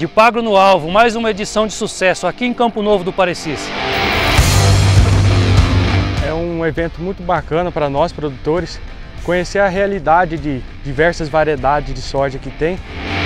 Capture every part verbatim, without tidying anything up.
Adipagro no Alvo, mais uma edição de sucesso aqui em Campo Novo do Parecis. É um evento muito bacana para nós produtores, conhecer a realidade de diversas variedades de soja que tem.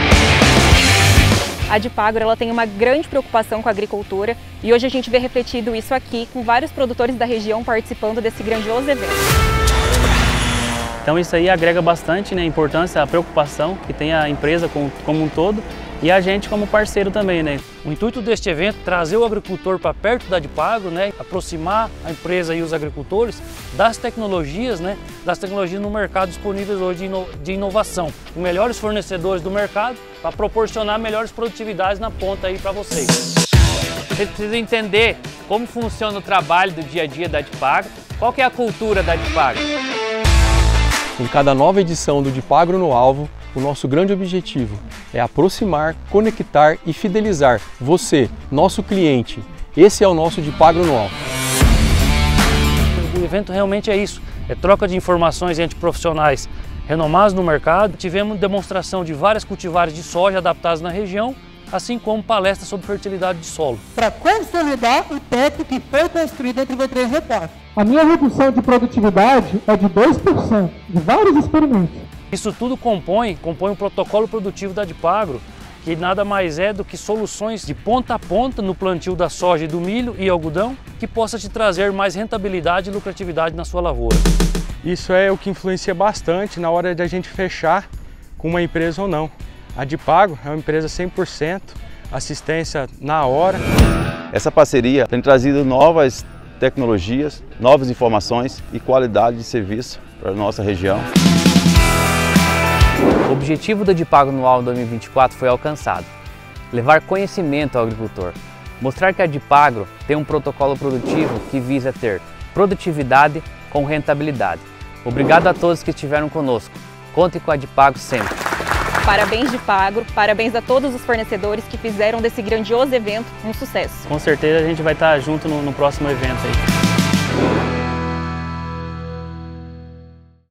A Adipagro ela tem uma grande preocupação com a agricultura e hoje a gente vê refletido isso aqui com vários produtores da região participando desse grandioso evento. Então isso aí agrega bastante, né, a importância, a preocupação que tem a empresa como, como um todo e a gente como parceiro também, né? O intuito deste evento é trazer o agricultor para perto da Adipagro, né, aproximar a empresa e os agricultores das tecnologias, né, das tecnologias no mercado disponíveis hoje de, ino de inovação, com melhores fornecedores do mercado para proporcionar melhores produtividades na ponta aí para vocês. Vocês precisam entender como funciona o trabalho do dia a dia da Adipagro, qual que é a cultura da Adipagro. Em cada nova edição do Adipagro no Alvo, o nosso grande objetivo é aproximar, conectar e fidelizar você, nosso cliente. Esse é o nosso Adipagro no Alvo. O evento realmente é isso, é troca de informações entre profissionais renomados no mercado. Tivemos demonstração de várias cultivares de soja adaptadas na região, assim como palestras sobre fertilidade de solo. Para consolidar o teto que foi construído entre V três repasse. A minha redução de produtividade é de dois por cento, de vários experimentos. Isso tudo compõe, compõe o protocolo produtivo da Adipagro, que nada mais é do que soluções de ponta a ponta no plantio da soja, e do milho e algodão, que possa te trazer mais rentabilidade e lucratividade na sua lavoura. Isso é o que influencia bastante na hora de a gente fechar com uma empresa ou não. A Adipagro é uma empresa cem por cento, assistência na hora. Essa parceria tem trazido novas tecnologias, novas informações e qualidade de serviço para a nossa região. O objetivo do Adipagro no Alvo dois mil e vinte e quatro foi alcançado. Levar conhecimento ao agricultor. Mostrar que a Adipagro tem um protocolo produtivo que visa ter produtividade com rentabilidade. Obrigado a todos que estiveram conosco. Contem com a Adipagro sempre. Parabéns Adipagro, parabéns a todos os fornecedores que fizeram desse grandioso evento um sucesso. Com certeza a gente vai estar junto no, no próximo evento aí.